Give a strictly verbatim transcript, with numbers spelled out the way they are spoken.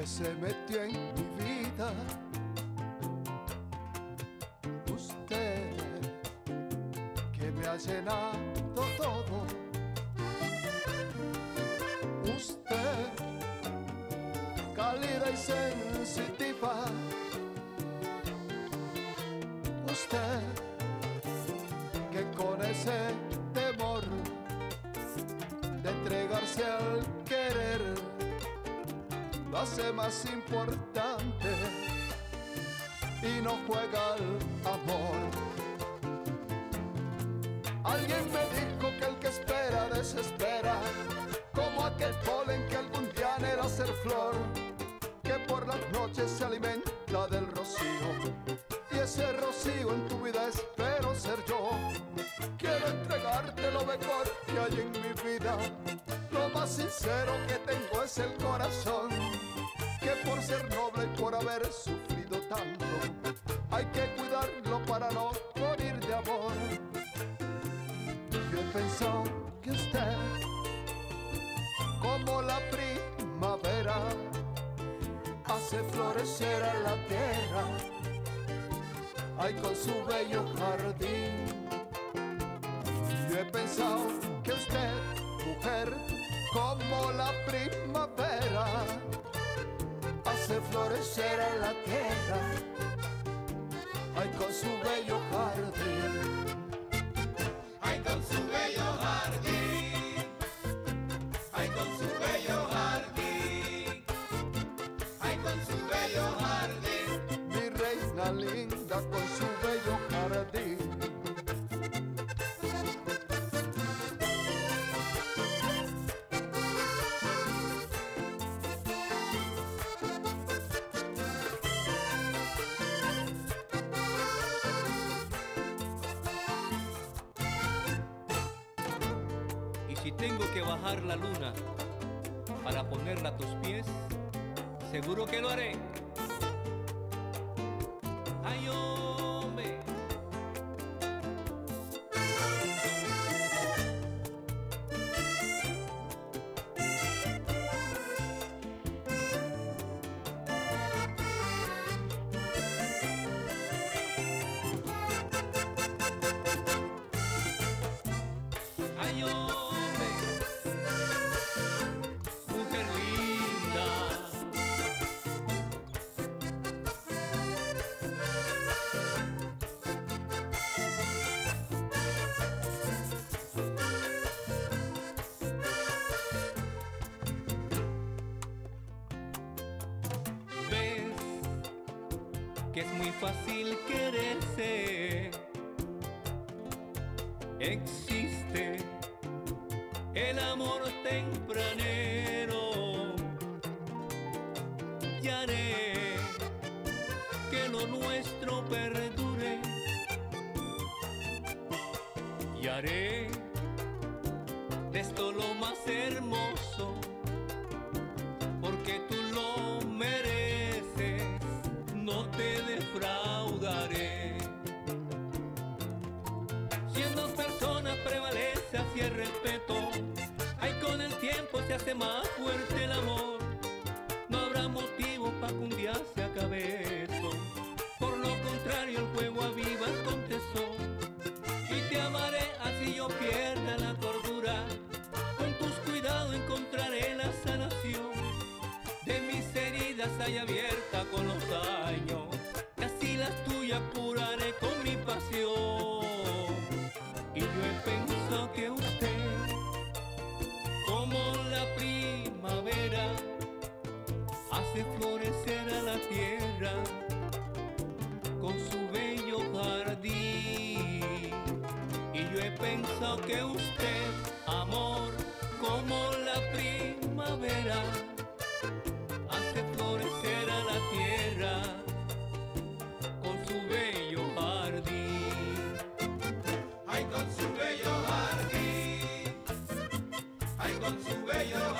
que se metió en mi vida. Usted que me ha llenado todo. Usted cálida y sensitiva. Usted que con ese temor de entregarse al querer lo hace más importante y no juega al amor. Alguien me dijo que el que espera desespera, como aquel polen que algún día anhela ser flor, que por las noches se alimenta del rocío, y ese rocío en tu vida espero ser yo. Quiero entregarte lo mejor que hay en mi vida, lo más sincero que tengo es el corazón, que por ser noble y por haber sufrido tanto, hay que cuidarlo para no morir de amor. Yo he pensado que usted, como la primavera, hace florecer a la tierra, ay, con su bello jardín. Yo he pensado que usted, mujer, como la primavera, hace florecer a la tierra, ay, con su bello jardín. Ay, con su bello jardín, ay, con su bello jardín, ay, con su bello jardín. Mi reina linda con su bello jardín. Si tengo que bajar la luna para ponerla a tus pies, seguro que lo haré. Ay, hombre. Ay, hombre. Que es muy fácil quererse. Existe el amor tempranero, y haré que lo nuestro perdure, y haré de esto lo más hermoso, porque tú lo mereces. No te defraudaré. Si en dos personas prevalece así el respeto, ay, con el tiempo se hace más fuerte el amor. No habrá motivo para que un día se acabe esto. Por lo contrario, el juego aviva el contesor, y te amaré así yo pierda la cordura. Con tus cuidados encontraré la sanación de mis heridas hay abierta con los años, y así las tuyas curaré con mi pasión. Y yo he pensado que usted, como la primavera, hace florecer a la tierra con su bello jardín. Y yo he pensado que usted, amor, como la primavera, hace florecer a la tierra con su bello jardín. Ay, con su bello jardín, ay, con su bello